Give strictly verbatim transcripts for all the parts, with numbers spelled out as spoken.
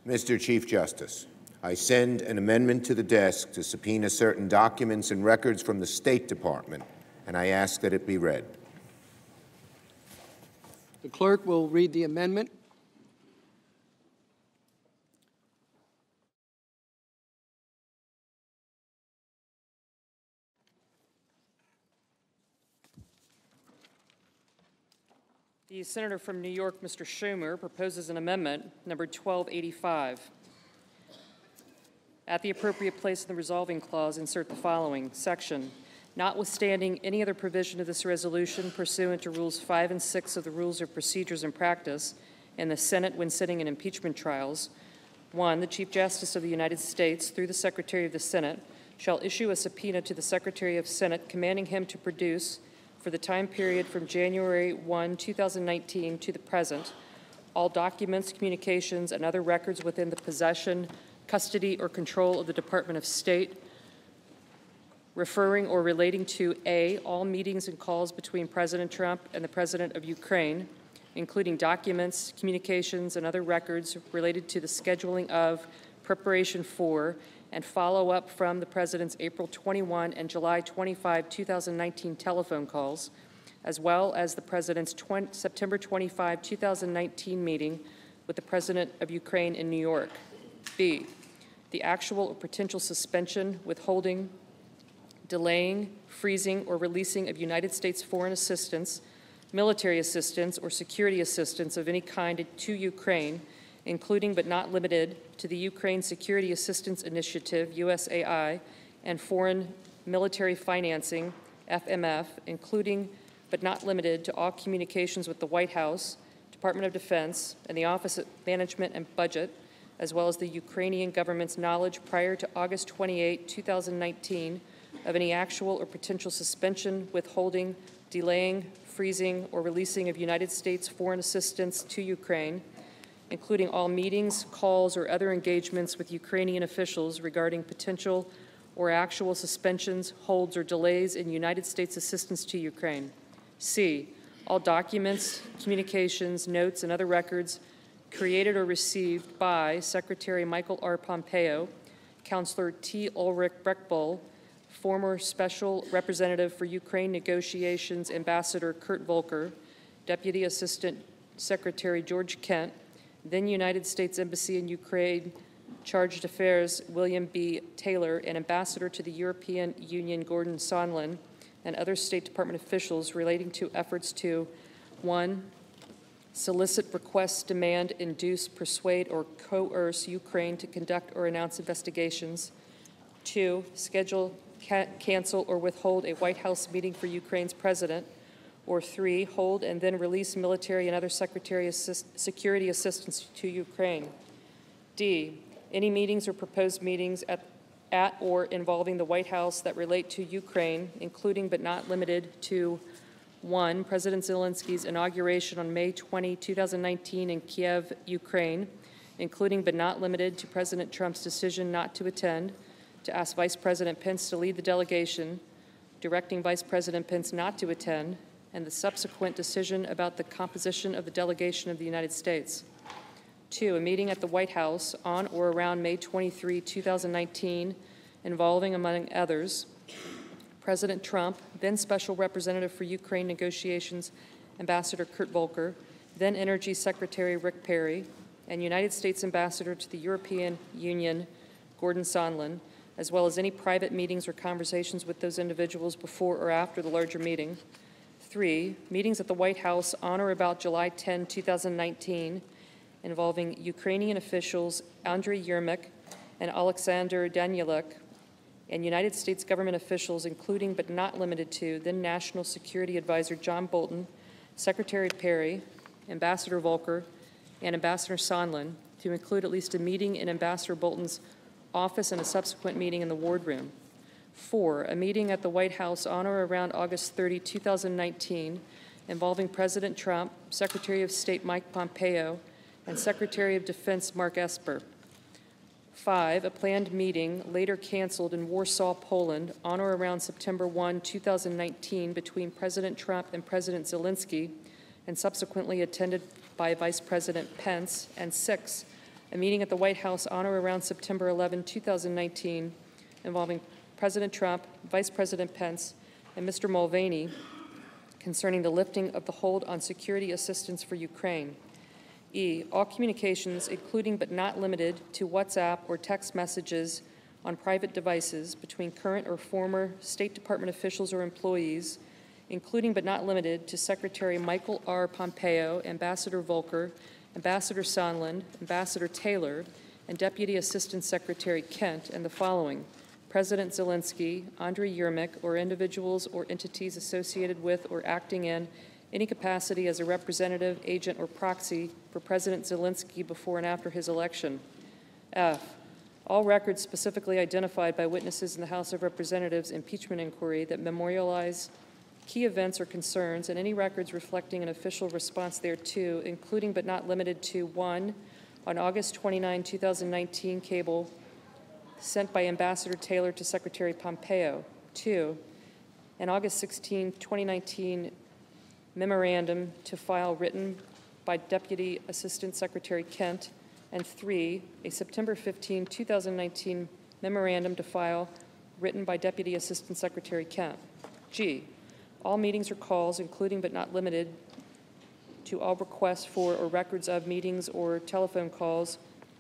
Mister Chief Justice, I send an amendment to the desk to subpoena certain documents and records from the State Department, and I ask that it be read. The clerk will read the amendment. The Senator from New York, Mister Schumer, proposes an amendment, number twelve eighty-five. At the appropriate place in the resolving clause, insert the following section. Notwithstanding any other provision of this resolution pursuant to Rules five and six of the Rules of Procedures and Practice in the Senate when sitting in impeachment trials, one, the Chief Justice of the United States, through the Secretary of the Senate, shall issue a subpoena to the Secretary of Senate commanding him to produce, for the time period from January first, two thousand nineteen to the present, all documents, communications, and other records within the possession, custody, or control of the Department of State, referring or relating to A, all meetings and calls between President Trump and the President of Ukraine, including documents, communications, and other records related to the scheduling of, preparation for, and follow-up from the President's April twenty-first and July twenty-fifth, two thousand nineteen telephone calls, as well as the President's September twenty-fifth, two thousand nineteen meeting with the President of Ukraine in New York. B, the actual or potential suspension, withholding, delaying, freezing, or releasing of United States foreign assistance, military assistance, or security assistance of any kind to Ukraine, including but not limited to the Ukraine Security Assistance Initiative, U S A I, and foreign military financing, F M F, including but not limited to all communications with the White House, Department of Defense, and the Office of Management and Budget, as well as the Ukrainian government's knowledge prior to August twenty-eighth, two thousand nineteen, of any actual or potential suspension, withholding, delaying, freezing, or releasing of United States foreign assistance to Ukraine, including all meetings, calls, or other engagements with Ukrainian officials regarding potential or actual suspensions, holds, or delays in United States assistance to Ukraine. C, all documents, communications, notes, and other records created or received by Secretary Michael R. Pompeo, Counselor T. Ulrich Breckbull, former Special Representative for Ukraine Negotiations Ambassador Kurt Volker, Deputy Assistant Secretary George Kent, then United States Embassy in Ukraine Chargé d'Affaires William B. Taylor, and Ambassador to the European Union Gordon Sondland, and other State Department officials relating to efforts to, one, solicit, request, demand, induce, persuade, or coerce Ukraine to conduct or announce investigations, two, schedule, ca cancel, or withhold a White House meeting for Ukraine's president, or three, hold and then release military and other secretary assist security assistance to Ukraine. D, any meetings or proposed meetings at, at or involving the White House that relate to Ukraine, including but not limited to, one, President Zelensky's inauguration on May twentieth, two thousand nineteen in Kiev, Ukraine, including but not limited to President Trump's decision not to attend, to ask Vice President Pence to lead the delegation, directing Vice President Pence not to attend, and the subsequent decision about the composition of the delegation of the United States. Two, a meeting at the White House on or around May twenty-third, two thousand nineteen, involving, among others, President Trump, then Special Representative for Ukraine Negotiations Ambassador Kurt Volker, then Energy Secretary Rick Perry, and United States Ambassador to the European Union Gordon Sondland, as well as any private meetings or conversations with those individuals before or after the larger meeting. Three, meetings at the White House on or about July tenth, two thousand nineteen, involving Ukrainian officials Andriy Yermak and Alexander Danieluk, and United States government officials, including but not limited to then National Security Advisor John Bolton, Secretary Perry, Ambassador Volker, and Ambassador Sondland, to include at least a meeting in Ambassador Bolton's office and a subsequent meeting in the wardroom. Four, a meeting at the White House on or around August thirtieth, two thousand nineteen, involving President Trump, Secretary of State Mike Pompeo, and Secretary of Defense Mark Esper. Five, a planned meeting, later canceled in Warsaw, Poland, on or around September first, two thousand nineteen, between President Trump and President Zelensky, and subsequently attended by Vice President Pence. And six, a meeting at the White House on or around September eleventh, two thousand nineteen, involving President Trump, Vice President Pence, and Mister Mulvaney concerning the lifting of the hold on security assistance for Ukraine. E, all communications, including but not limited to WhatsApp or text messages on private devices between current or former State Department officials or employees, including but not limited to Secretary Michael R. Pompeo, Ambassador Volker, Ambassador Sondland, Ambassador Taylor, and Deputy Assistant Secretary Kent, and the following: President Zelensky, Andriy Yermak, or individuals or entities associated with or acting in any capacity as a representative, agent, or proxy for President Zelensky before and after his election. F, all records specifically identified by witnesses in the House of Representatives impeachment inquiry that memorialize key events or concerns, and any records reflecting an official response thereto, including but not limited to: one, on August twenty-ninth, two thousand nineteen, cable sent by Ambassador Taylor to Secretary Pompeo; two, an August sixteenth, twenty nineteen, memorandum to file written by Deputy Assistant Secretary Kent; and three, a September fifteenth, two thousand nineteen, memorandum to file written by Deputy Assistant Secretary Kent. G, all meetings or calls, including but not limited to all requests for or records of meetings or telephone calls,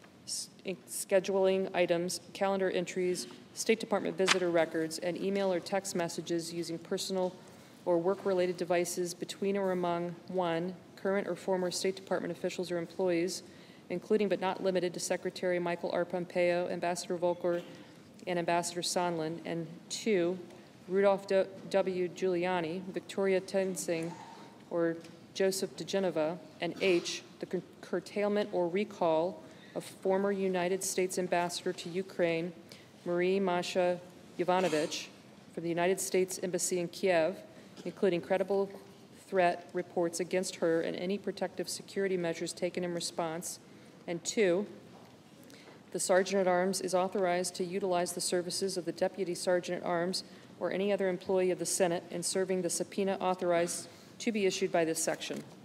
scheduling items, calendar entries, State Department visitor records, and email or text messages using personal or work-related devices between or among: one, current or former State Department officials or employees, including but not limited to Secretary Michael R. Pompeo, Ambassador Volker, and Ambassador Sondland; and two, Rudolph W. Giuliani, Victoria Tensing, or Joseph DeGeneva; and H, the curtailment or recall of former United States Ambassador to Ukraine, Marie Masha Yovanovitch, for the United States Embassy in Kiev, including credible threat reports against her and any protective security measures taken in response; and two, the Sergeant-at-Arms is authorized to utilize the services of the Deputy Sergeant-at-Arms or any other employee of the Senate in serving the subpoena authorized to be issued by this section.